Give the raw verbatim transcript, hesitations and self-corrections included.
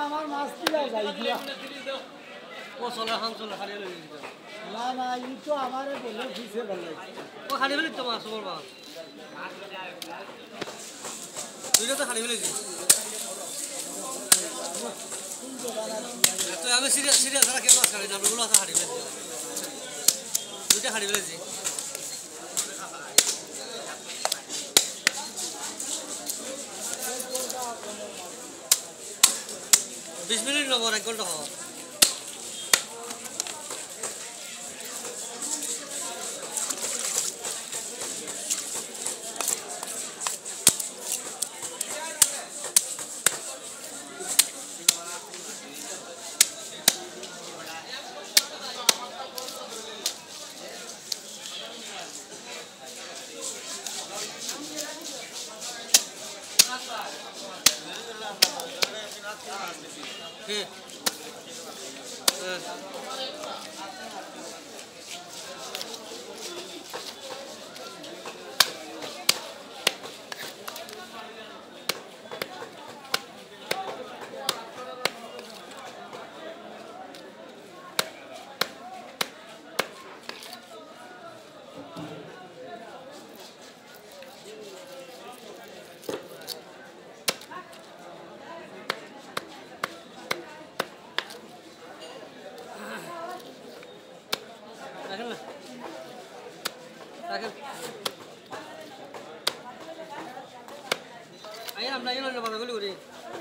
আমার মাছ দিলা যাই দিয়া ও চলে খান চলে খালি লই দিতা না না ই তো আমারে বলে দিছে বলে ও খালি বলি তো মাছ ওর মাছ দুইটা তো খালি বলি দি তো আমি সিরিয়াস সিরিয়াস আর কেন মাছ খালি না ওগুলো আছে খালি বলি দুইটা খালি বলি দি বিশ মিনিট নবর এক ঘন্টা হয় কে রাখেন না রাখেন আই আমরা এখানে কথা বলি করি